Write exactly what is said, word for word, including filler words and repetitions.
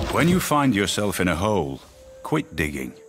When you find yourself in a hole, quit digging.